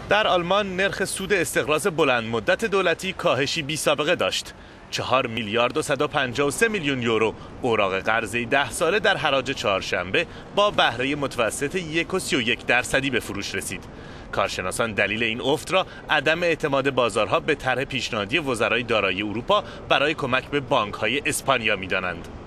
در آلمان نرخ سود استقراض بلند مدت دولتی کاهشی بی سابقه داشت. 4 میلیارد و 153 میلیون یورو اوراق قرضه 10 ساله در حراج چهارشنبه با بهره متوسط 1.31% به فروش رسید. کارشناسان دلیل این افت را عدم اعتماد بازارها به طرح پیشنهادی وزرای دارایی اروپا برای کمک به بانک‌های اسپانیا می‌دانند.